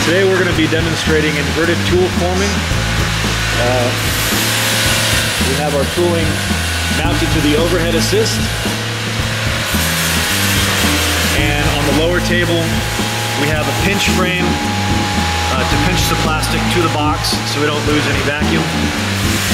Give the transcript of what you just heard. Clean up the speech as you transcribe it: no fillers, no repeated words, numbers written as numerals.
Today we're going to be demonstrating inverted tool forming. We have our tooling mounted to the overhead assist. And on the lower table we have a pinch frame to pinch the plastic to the box so we don't lose any vacuum.